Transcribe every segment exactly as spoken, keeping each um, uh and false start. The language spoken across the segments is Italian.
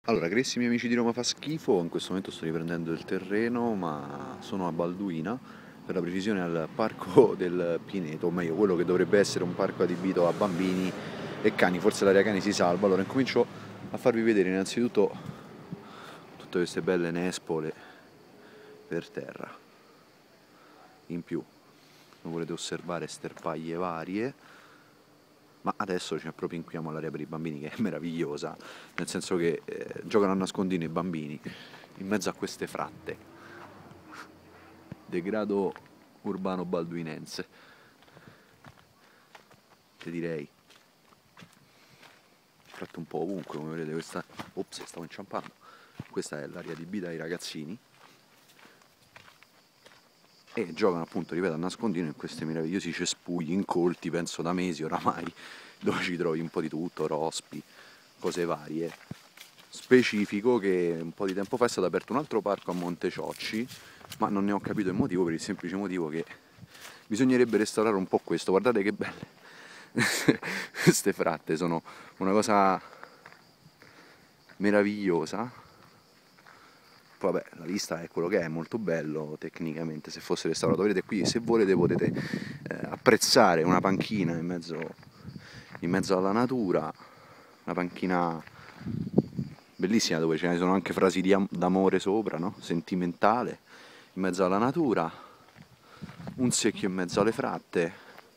Allora, carissimi amici di Roma fa schifo, in questo momento sto riprendendo il terreno, ma sono a Balduina, per la precisione al parco del Pineto, o meglio, quello che dovrebbe essere un parco adibito a bambini e cani, forse l'area cani si salva. Allora, incomincio a farvi vedere innanzitutto tutte queste belle nespole per terra. In più, come volete osservare, sterpaglie varie. Ma adesso ci appropinquiamo all'area per i bambini, che è meravigliosa, nel senso che eh, giocano a nascondino i bambini in mezzo a queste fratte. Degrado urbano balduinense, te direi. Fratte un po' ovunque, come vedete questa... Ops, stavo inciampando. Questa è l'area adibita ai ragazzini. E giocano appunto, ripeto, a nascondino in questi meravigliosi cespugli incolti, penso da mesi oramai, dove ci trovi un po' di tutto, rospi, cose varie. Specifico che un po' di tempo fa è stato aperto un altro parco a Monteciocci, ma non ne ho capito il motivo, per il semplice motivo che bisognerebbe restaurare un po' questo. Guardate che belle queste fratte, sono una cosa meravigliosa. Poi vabbè, la vista è quello che è, molto bello tecnicamente se fosse restaurato. Vedete qui, se volete potete eh, apprezzare una panchina in mezzo, in mezzo alla natura, una panchina bellissima dove ce ne sono anche frasi di am- d'amore sopra, no? Sentimentale, in mezzo alla natura, un secchio in mezzo alle fratte,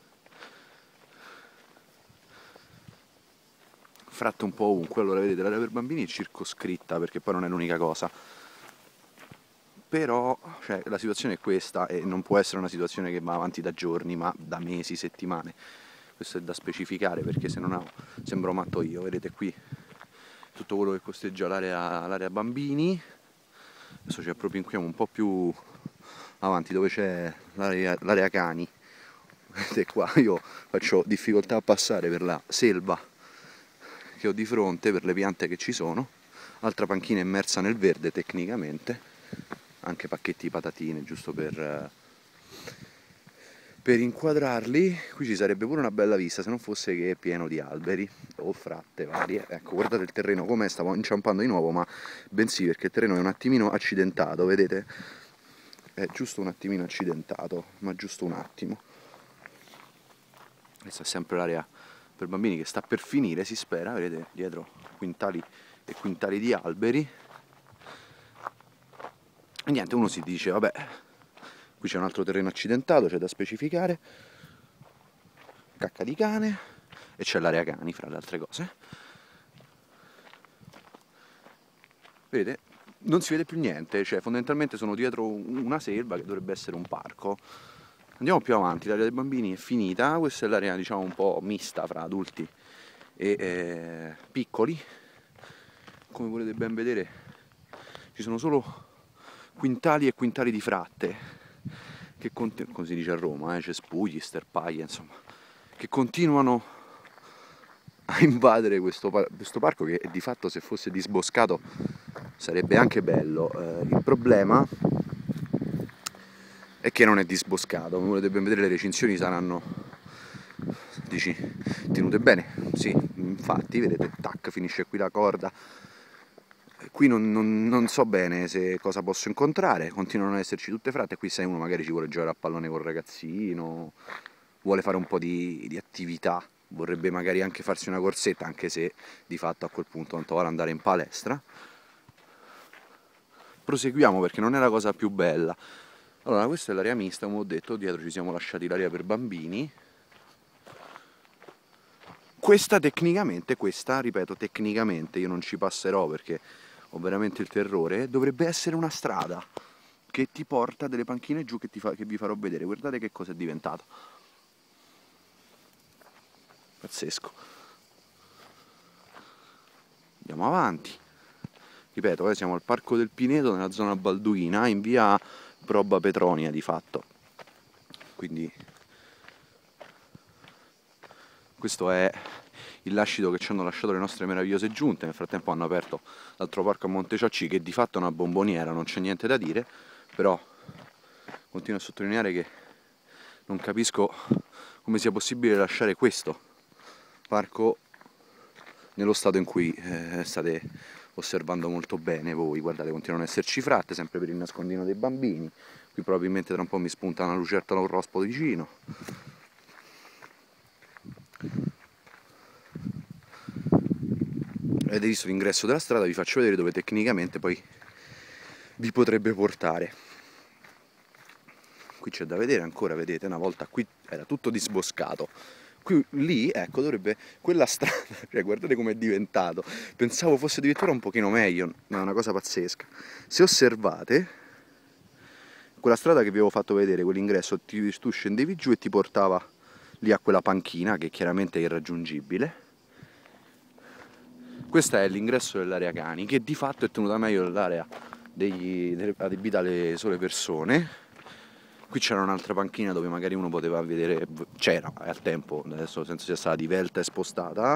fratte un po' ovunque. Allora vedete, l'area per bambini è circoscritta perché poi non è l'unica cosa. Però cioè, la situazione è questa e non può essere una situazione che va avanti da giorni, ma da mesi, settimane. Questo è da specificare perché se no sembro matto io. Vedete qui tutto quello che costeggia l'area, l'area bambini. Adesso ci appropinquiamo un po' più avanti dove c'è l'area, l'area cani. Vedete qua, io faccio difficoltà a passare per la selva che ho di fronte, per le piante che ci sono. Altra panchina immersa nel verde tecnicamente. Anche pacchetti di patatine, giusto per, per inquadrarli. Qui ci sarebbe pure una bella vista, se non fosse che è pieno di alberi o fratte varie. Ecco, guardate il terreno com'è, stavo inciampando di nuovo, ma bensì perché il terreno è un attimino accidentato, vedete? È giusto un attimino accidentato, ma giusto un attimo. Questa è sempre l'area per bambini che sta per finire, si spera, vedete dietro quintali e quintali di alberi. E niente, uno si dice, vabbè, qui c'è un altro terreno accidentato, c'è da specificare, cacca di cane, e c'è l'area cani, fra le altre cose. Vedete, non si vede più niente, cioè fondamentalmente sono dietro una selva che dovrebbe essere un parco. Andiamo più avanti, l'area dei bambini è finita, questa è l'area diciamo un po' mista fra adulti e eh, piccoli. Come potete ben vedere ci sono solo quintali e quintali di fratte, che cont- come si dice a Roma, eh, cespugli, sterpaglie, insomma, che continuano a invadere questo, par- questo parco che di fatto se fosse disboscato sarebbe anche bello. Eh, il problema è che non è disboscato, come potete ben vedere le recinzioni saranno, dici, tenute bene, sì, infatti, vedete, tac, finisce qui la corda. Qui non, non, non so bene se cosa posso incontrare, continuano ad esserci tutte fratte, qui sai uno magari ci vuole giocare a pallone col ragazzino, vuole fare un po' di, di attività, vorrebbe magari anche farsi una corsetta, anche se di fatto a quel punto non vuole andare in palestra. Proseguiamo perché non è la cosa più bella. Allora, questa è l'area mista, come ho detto, dietro ci siamo lasciati l'area per bambini. Questa tecnicamente, questa, ripeto, tecnicamente, io non ci passerò perché ho veramente il terrore, dovrebbe essere una strada che ti porta delle panchine giù che, ti fa, che vi farò vedere. Guardate che cosa è diventato. Pazzesco. Andiamo avanti. Ripeto, eh, siamo al Parco del Pineto, nella zona balduina, in via Proba Petronia di fatto. Quindi questo è il lascito che ci hanno lasciato le nostre meravigliose giunte. Nel frattempo hanno aperto l'altro parco a Monteciocci, che di fatto è una bomboniera, non c'è niente da dire, però continuo a sottolineare che non capisco come sia possibile lasciare questo parco nello stato in cui eh, state osservando molto bene voi. Guardate, continuano ad esserci fratte, sempre per il nascondino dei bambini. Qui probabilmente tra un po' mi spunta una lucertola o un rospo vicino. Avete visto l'ingresso della strada, vi faccio vedere dove tecnicamente poi vi potrebbe portare. Qui c'è da vedere ancora, vedete, una volta qui era tutto disboscato. Qui, lì, ecco, dovrebbe, quella strada, cioè guardate com'è diventato. Pensavo fosse addirittura un pochino meglio, ma è una cosa pazzesca. Se osservate, quella strada che vi avevo fatto vedere, quell'ingresso, tu scendevi giù e ti portava lì a quella panchina, che chiaramente è irraggiungibile. Questo è l'ingresso dell'area cani, che di fatto è tenuta meglio dall'area adibita alle sole persone. Qui c'era un'altra panchina dove magari uno poteva vedere, c'era al tempo, adesso senza sia stata divelta e spostata,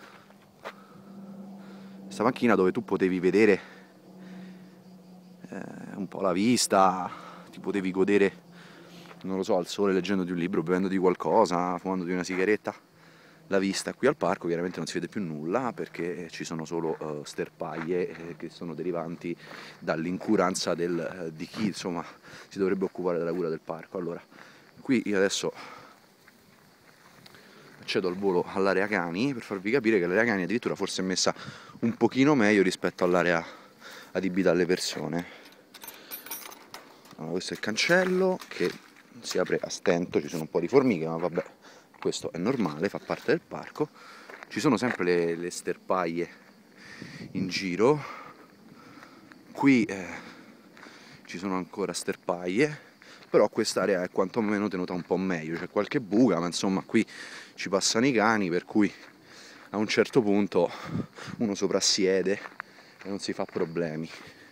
questa panchina dove tu potevi vedere eh, un po' la vista, ti potevi godere, non lo so, al sole leggendo di un libro, bevendo di qualcosa, fumando di una sigaretta. La vista qui al parco chiaramente non si vede più nulla perché ci sono solo uh, sterpaie eh, che sono derivanti dall'incuranza del, uh, di chi insomma si dovrebbe occupare della cura del parco. Allora, qui io adesso accedo al volo all'area cani per farvi capire che l'area cani addirittura forse è messa un pochino meglio rispetto all'area adibita alle persone. Allora, questo è il cancello che si apre a stento, ci sono un po' di formiche, ma vabbè, questo è normale, fa parte del parco. Ci sono sempre le, le sterpaie in giro. Qui eh, ci sono ancora sterpaie, però quest'area è quantomeno tenuta un po' meglio. C'è qualche buca, ma insomma qui ci passano i cani, per cui a un certo punto uno soprassiede e non si fa problemi.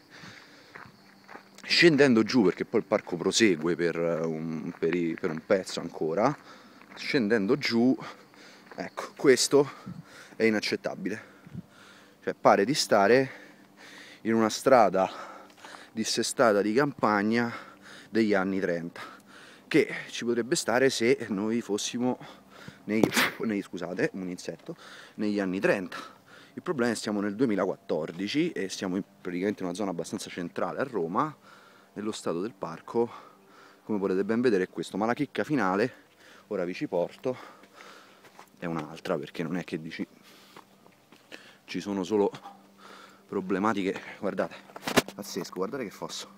Scendendo giù, perché poi il parco prosegue per un, per i, per un pezzo ancora, scendendo giù, ecco, questo è inaccettabile. Cioè pare di stare in una strada dissestata di campagna degli anni trenta, che ci potrebbe stare se noi fossimo nei, nei, scusate, un insetto, negli anni trenta. Il problema è che siamo nel duemilaquattordici e siamo in, praticamente in una zona abbastanza centrale a Roma, e lo stato del parco, come potete ben vedere, è questo. Ma la chicca finale, ora vi ci porto, è un'altra, perché non è che dici ci sono solo problematiche. Guardate, pazzesco, guardate che fosso.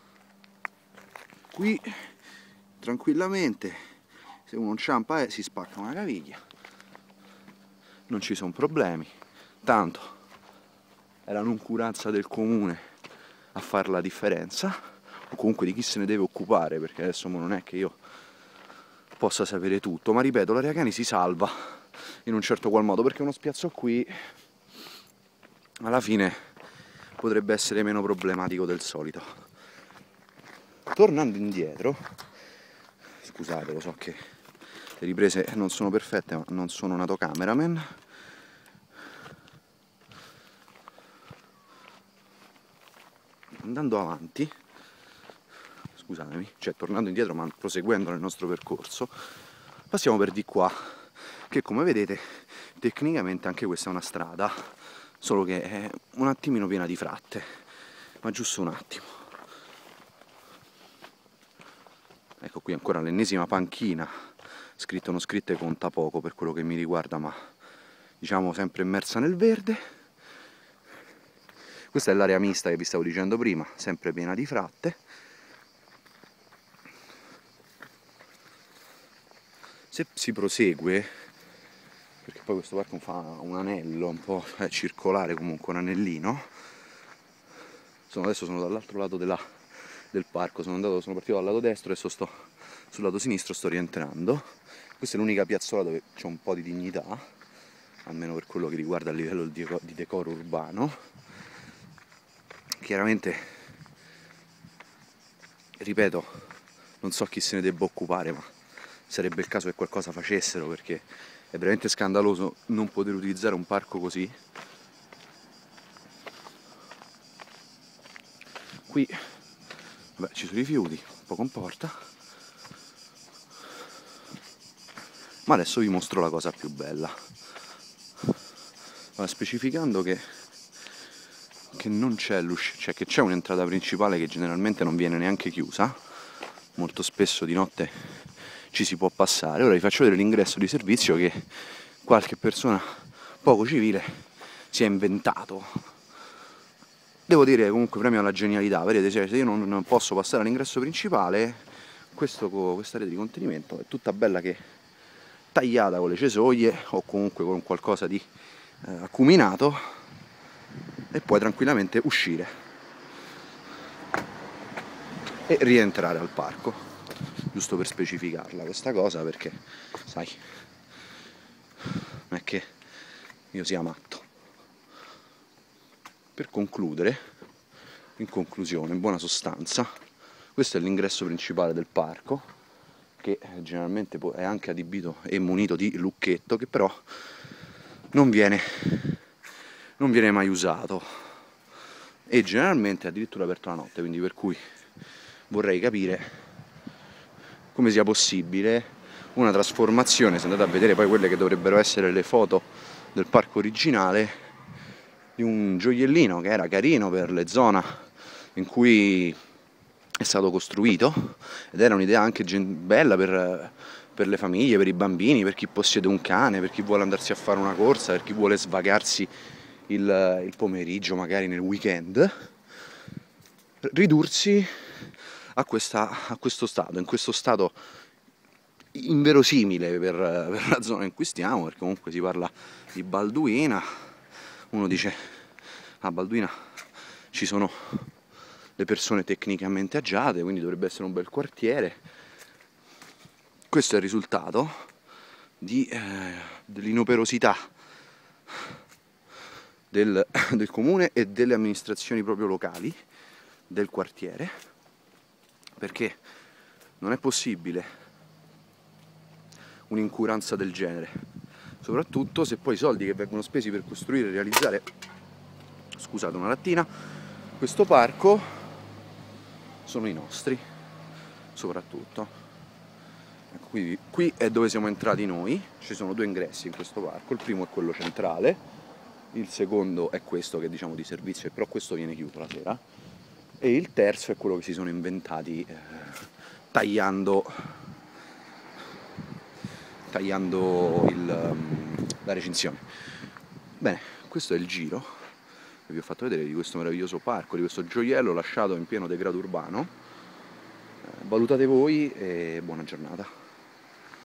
Qui tranquillamente, se uno inciampa eh, si spacca una caviglia, non ci sono problemi, tanto è la noncuranza del comune a fare la differenza, o comunque di chi se ne deve occupare, perché adesso non è che io possa sapere tutto, ma ripeto, l'area cani si salva in un certo qual modo, perché uno spiazzo qui alla fine potrebbe essere meno problematico del solito. Tornando indietro, scusate, lo so che le riprese non sono perfette, ma non sono nato cameraman. Andando avanti, scusatemi, cioè tornando indietro ma proseguendo nel nostro percorso, passiamo per di qua, che come vedete tecnicamente anche questa è una strada, solo che è un attimino piena di fratte, ma giusto un attimo. Ecco qui ancora l'ennesima panchina, scritto o non scritto conta poco per quello che mi riguarda, ma diciamo sempre immersa nel verde. Questa è l'area mista che vi stavo dicendo prima, sempre piena di fratte. Se si prosegue, perché poi questo parco fa un anello un po' eh, circolare, comunque un anellino, sono, adesso sono dall'altro lato della, del parco, sono, andato, sono partito dal lato destro, adesso sto sul lato sinistro, sto rientrando. Questa è l'unica piazzola dove c'è un po' di dignità, almeno per quello che riguarda il livello di decoro urbano. Chiaramente, ripeto, non so chi se ne debba occupare, ma sarebbe il caso che qualcosa facessero, perché è veramente scandaloso non poter utilizzare un parco così. Qui vabbè, ci sono i rifiuti, un po' comporta, ma adesso vi mostro la cosa più bella, ma specificando che che non c'è l'uscita, cioè che c'è un'entrata principale che generalmente non viene neanche chiusa, molto spesso di notte ci si può passare. Ora vi faccio vedere l'ingresso di servizio che qualche persona poco civile si è inventato. Devo dire comunque premio alla genialità, vedete, cioè, se io non, non posso passare all'ingresso principale, questo, questa rete di contenimento è tutta bella che tagliata con le cesoie o comunque con qualcosa di eh, acuminato, e puoi tranquillamente uscire e rientrare al parco, giusto per specificarla questa cosa, perché sai, non è che io sia matto. Per concludere, in conclusione, in buona sostanza, questo è l'ingresso principale del parco, che generalmente è anche adibito e munito di lucchetto, che però non viene, non viene mai usato, e generalmente è addirittura aperto la notte, quindi per cui vorrei capire come sia possibile una trasformazione, se andate a vedere poi quelle che dovrebbero essere le foto del parco originale, di un gioiellino che era carino per le zone in cui è stato costruito, ed era un'idea anche bella per, per le famiglie, per i bambini, per chi possiede un cane, per chi vuole andarsi a fare una corsa, per chi vuole svagarsi il, il pomeriggio, magari nel weekend, ridursi a, questa, a questo stato, in questo stato inverosimile per, per la zona in cui stiamo, perché comunque si parla di Balduina. Uno dice a Balduina ci sono le persone tecnicamente agiate, quindi dovrebbe essere un bel quartiere. Questo è il risultato di, eh, dell'inoperosità del, del comune e delle amministrazioni proprio locali del quartiere, perché non è possibile un'incuranza del genere, soprattutto se poi i soldi che vengono spesi per costruire e realizzare, scusate una lattina, questo parco sono i nostri, soprattutto. Ecco, quindi qui è dove siamo entrati noi, ci sono due ingressi in questo parco, il primo è quello centrale, il secondo è questo che è, diciamo, di servizio, però questo viene chiuso la sera, e il terzo è quello che si sono inventati eh, tagliando tagliando il, um, la recinzione. Bene, questo è il giro che vi ho fatto vedere di questo meraviglioso parco, di questo gioiello lasciato in pieno degrado urbano. Eh, valutate voi e buona giornata.